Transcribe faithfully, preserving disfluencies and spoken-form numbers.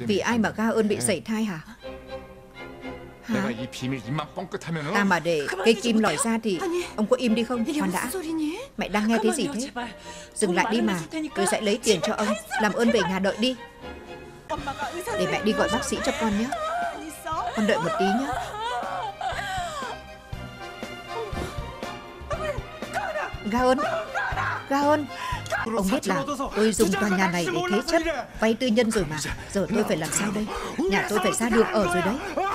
Vì ai mà Ga ơn bị sảy thai hả? Hả? Ta mà để cây kim lòi ra thì ông có im đi không? Khoan đã. Mẹ đang nghe cái gì thế? Dừng lại đi mà. Tôi sẽ lấy tiền cho ông. Làm ơn về nhà đợi đi. Để mẹ đi gọi bác sĩ cho con nhé. Con đợi một tí nhé. Ga ơn, Ga ơn. Ông biết là tôi dùng tòa nhà này để thế chấp, vay tư nhân rồi mà. Giờ tôi phải làm sao đây? Nhà tôi phải ra đường ở rồi đấy.